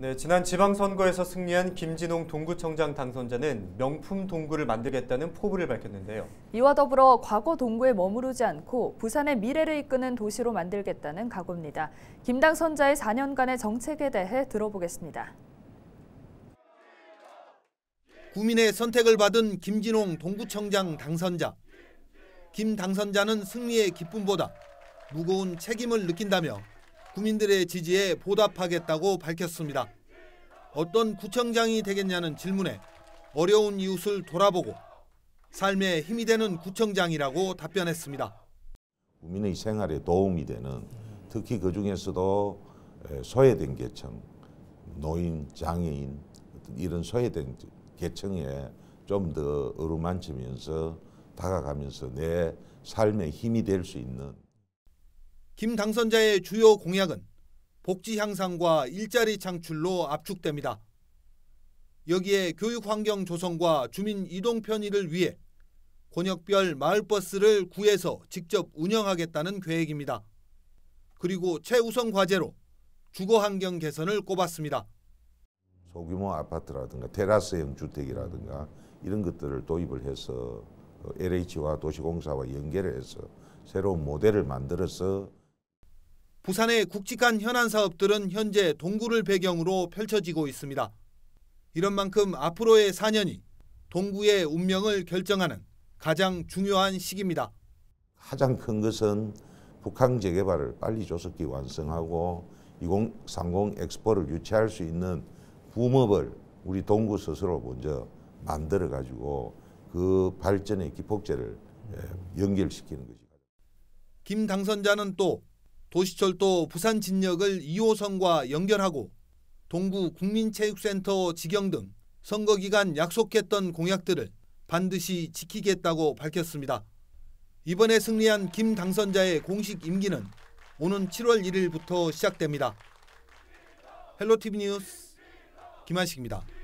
네, 지난 지방선거에서 승리한 김진홍 동구청장 당선자는 명품 동구를 만들겠다는 포부를 밝혔는데요. 이와 더불어 과거 동구에 머무르지 않고 부산의 미래를 이끄는 도시로 만들겠다는 각오입니다. 김 당선자의 4년간의 정책에 대해 들어보겠습니다. 국민의 선택을 받은 김진홍 동구청장 당선자. 김 당선자는 승리의 기쁨보다 무거운 책임을 느낀다며 국민들의 지지에 보답하겠다고 밝혔습니다. 어떤 구청장이 되겠냐는 질문에 어려운 이웃을 돌아보고 삶에 힘이 되는 구청장이라고 답변했습니다. 국민의 생활에 도움이 되는, 특히 그중에서도 소외된 계층, 노인, 장애인 이런 소외된 계층에 좀 더 어루만지면서 다가가면서 내 삶에 힘이 될 수 있는. 김 당선자의 주요 공약은 복지 향상과 일자리 창출로 압축됩니다. 여기에 교육 환경 조성과 주민 이동 편의를 위해 권역별 마을버스를 구해서 직접 운영하겠다는 계획입니다. 그리고 최우선 과제로 주거 환경 개선을 꼽았습니다. 소규모 아파트라든가 테라스형 주택이라든가 이런 것들을 도입을 해서 LH와 도시공사와 연계를 해서 새로운 모델을 만들어서 부산의 굵직한 현안 사업들은 현재 동구를 배경으로 펼쳐지고 있습니다. 이런 만큼 앞으로의 4년이 동구의 운명을 결정하는 가장 중요한 시기입니다. 가장 큰 것은 북한 재개발을 빨리 조속히 완성하고 2030 엑스포를 유치할 수 있는 붐업을 우리 동구 스스로 먼저 만들어 가지고 그 발전의 기폭제를 연결시키는 것이. 김 당선자는 또 도시철도 부산 진역을 2호선과 연결하고 동구 국민체육센터 지경 등 선거 기간 약속했던 공약들을 반드시 지키겠다고 밝혔습니다. 이번에 승리한 김 당선자의 공식 임기는 오는 7월 1일부터 시작됩니다. 헬로티비 뉴스 김한식입니다.